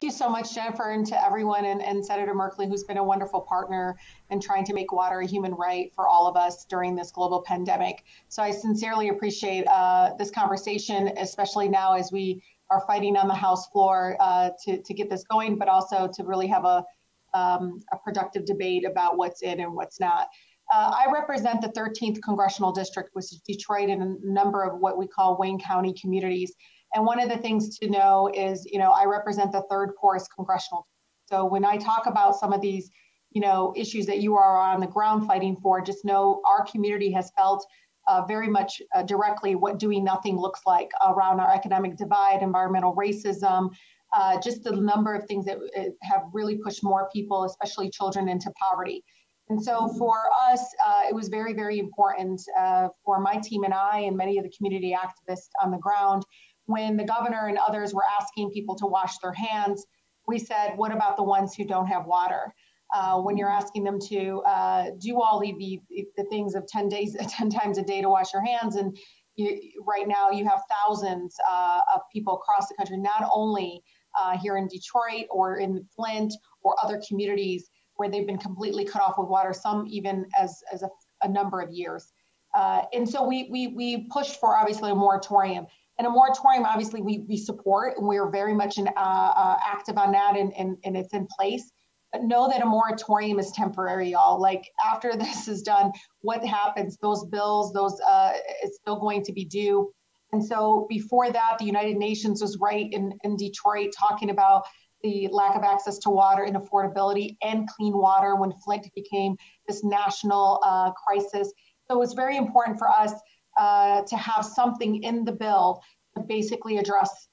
you so much, Jennifer, and to everyone, and Senator Merkley, who's been a wonderful partner in trying to make water a human right for all of us during this global pandemic. So I sincerely appreciate this conversation, especially now as we are fighting on the House floor to get this going, but also to really have a productive debate about what's in and what's not. I represent the 13th Congressional District, which is Detroit, and a number of what we call Wayne County communities. And one of the things to know is, I represent the third poorest congressional. So when I talk about some of these, issues that you are on the ground fighting for, just know our community has felt very much directly what doing nothing looks like around our economic divide, environmental racism, just the number of things that have really pushed more people, especially children, into poverty. And so for us, it was very, very important for my team and I and many of the community activists on the ground. When the governor and others were asking people to wash their hands, we said, what about the ones who don't have water? When you're asking them to do all the things of 10 times a day to wash your hands, and right now you have thousands of people across the country, not only here in Detroit or in Flint or other communities where they've been completely cut off with water, some even as a number of years. And so we pushed for, obviously, a moratorium. And a moratorium, obviously, we support, and we are very much active on that, and it's in place. But know that a moratorium is temporary, y'all. Like, after this is done, what happens? Those bills, it's still going to be due. And so before that, the United Nations was right in Detroit talking about the lack of access to water and affordability and clean water when Flint became this national crisis. So it's very important for us to have something in the bill to basically address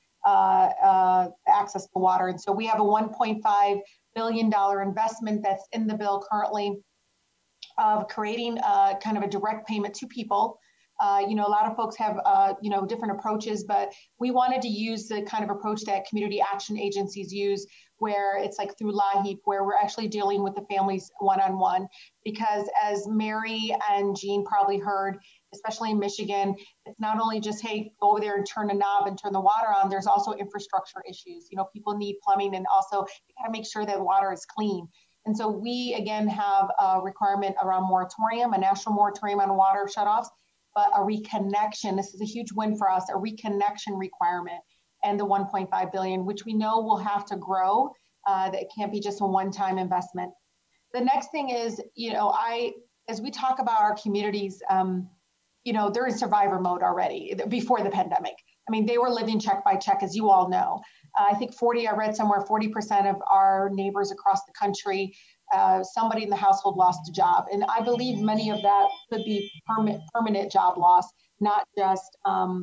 access to water. And so we have a $1.5 billion investment that's in the bill currently of creating kind of a direct payment to people. A lot of folks have, different approaches, but we wanted to use the kind of approach that community action agencies use, where it's like through LAHEAP, where we're actually dealing with the families one-on-one. Because as Mary and Jean probably heard, especially in Michigan, it's not only just, hey, go over there and turn a knob and turn the water on. There's also infrastructure issues. People need plumbing, and also you got to make sure that water is clean. And so we, again, have a requirement around moratorium, a national moratorium on water shutoffs, but a reconnection. This is a huge win for us, a reconnection requirement, and the 1.5 billion, which we know will have to grow. That it can't be just a one-time investment. The next thing is, as we talk about our communities, they're in survivor mode already before the pandemic. I mean, they were living check by check, as you all know. I think I read somewhere 40% of our neighbors across the country, somebody in the household lost a job. And I believe many of that could be permanent job loss, not just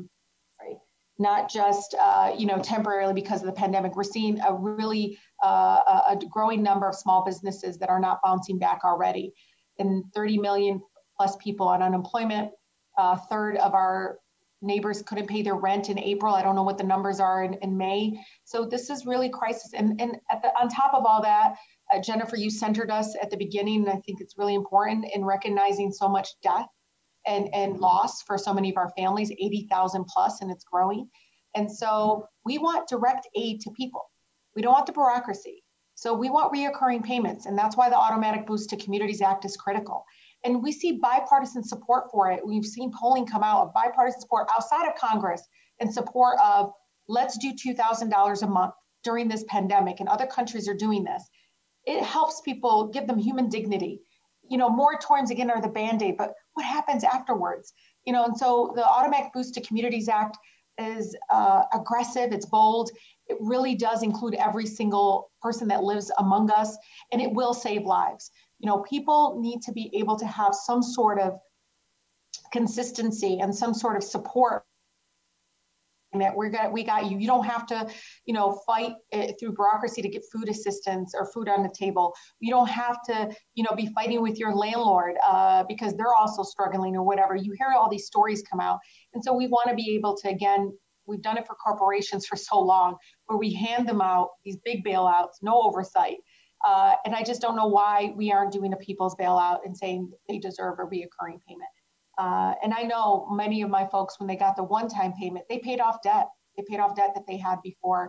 temporarily because of the pandemic. We're seeing a really a growing number of small businesses that are not bouncing back already. And 30 million plus people on unemployment. A third of our neighbors couldn't pay their rent in April. I don't know what the numbers are in May. So this is really crisis. And on top of all that, Jennifer, you centered us at the beginning, and I think it's really important in recognizing so much death and loss for so many of our families, 80,000 plus, and it's growing. And so we want direct aid to people. We don't want the bureaucracy. So we want reoccurring payments, and that's why the Automatic Boost to Communities Act is critical. And we see bipartisan support for it. We've seen polling come out of bipartisan support outside of Congress in support of, let's do $2,000 a month during this pandemic, and other countries are doing this. It helps people, give them human dignity. Moratoriums, again, are the Band-Aid, but what happens afterwards? And so the Automatic Boost to Communities Act is aggressive, it's bold. It really does include every single person that lives among us, and it will save lives. People need to be able to have some sort of consistency and some sort of support. That we got you. You don't have to, fight through bureaucracy to get food assistance or food on the table. You don't have to, be fighting with your landlord because they're also struggling or whatever. You hear all these stories come out. And so we want to be able to, again, we've done it for corporations for so long, where we hand them out these big bailouts, no oversight. And I just don't know why we aren't doing a people's bailout and saying they deserve a reoccurring payment. And I know many of my folks, when they got the one-time payment, they paid off debt. They paid off debt that they had before.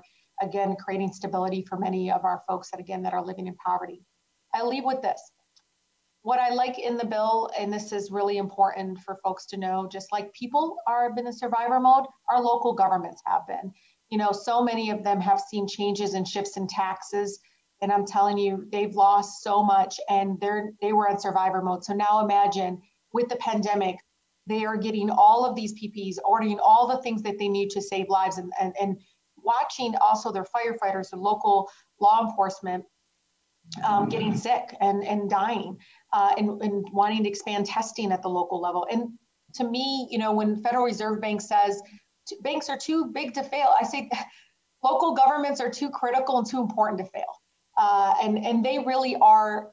again, creating stability for many of our folks that, again, that are living in poverty. I leave with this. What I like in the bill, and this is really important for folks to know, just like people are in a survivor mode, our local governments have been. You know, so many of them have seen changes and shifts in taxes. And I'm telling you, they've lost so much and they were in survivor mode. So now imagine with the pandemic, they are getting all of these PPEs, ordering all the things that they need to save lives, and watching also their firefighters, their local law enforcement getting sick and dying, and wanting to expand testing at the local level. And to me, you know, when Federal Reserve Bank says banks are too big to fail, I say local governments are too critical and too important to fail. And they really are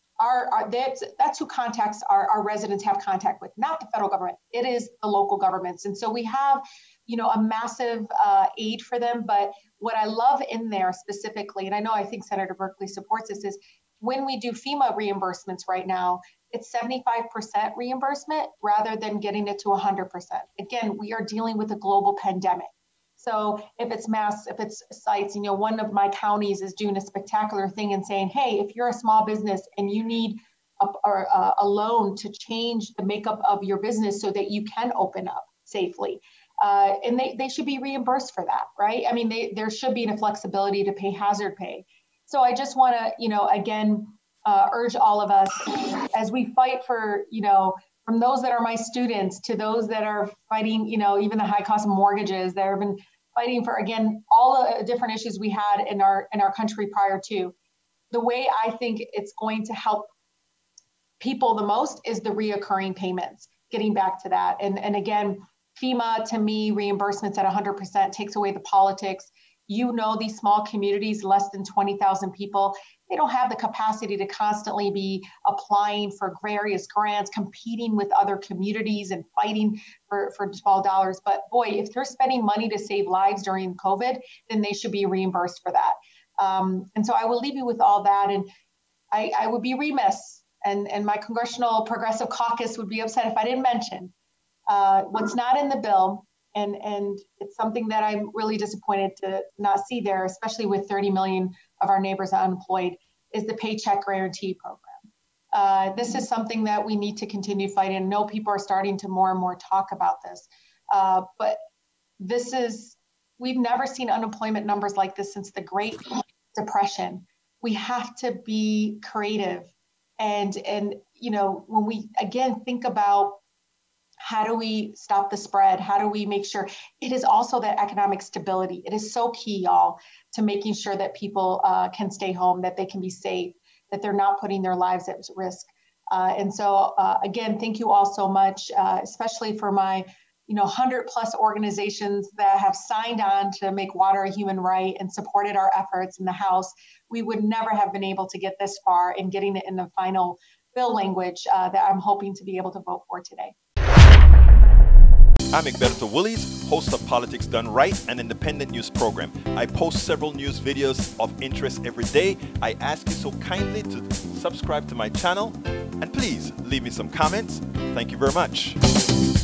that's who contacts our residents have contact with, not the federal government. It is the local governments. And so we have, you know, a massive aid for them. But what I love in there specifically, and I think Senator Berkley supports this, is when we do FEMA reimbursements right now, it's 75% reimbursement rather than getting it to 100%. Again, we are dealing with a global pandemic. So if it's sites, you know, one of my counties is doing a spectacular thing and saying, hey, if you're a small business and you need a loan to change the makeup of your business so that you can open up safely, and they should be reimbursed for that, right? I mean, there should be a flexibility to pay hazard pay. So I just want to, you know, again, urge all of us as we fight for, you know, from those that are my students to those that are fighting, you know, even the high cost of mortgages that have been fighting for, again, all the different issues we had in our country prior to. The way I think it's going to help people the most is the reoccurring payments, getting back to that. And again, FEMA, to me, reimbursements at 100% takes away the politics. You know, these small communities, less than 20,000 people, they don't have the capacity to constantly be applying for various grants, competing with other communities and fighting for small dollars. But boy, if they're spending money to save lives during COVID, then they should be reimbursed for that. And so I will leave you with all that. And I would be remiss, and my Congressional Progressive Caucus would be upset if I didn't mention what's not in the bill. And it's something that I'm really disappointed to not see there, especially with 30 million of our neighbors unemployed, is the Paycheck Guarantee Program. This is something that we need to continue fighting. I know people are starting to more and more talk about this, but we've never seen unemployment numbers like this since the Great Depression. We have to be creative. And you know, when we, again, think about how do we stop the spread? How do we make sure it is also that economic stability? It is so key, y'all, to making sure that people can stay home, that they can be safe, that they're not putting their lives at risk. And so, again, thank you all so much, especially for my 100+ organizations that have signed on to make water a human right and supported our efforts in the House. We would never have been able to get this far in getting it in the final bill language that I'm hoping to be able to vote for today. I'm Egberto Willies, host of Politics Done Right, an independent news program. I post several news videos of interest every day. I ask you so kindly to subscribe to my channel, and please leave me some comments. Thank you very much.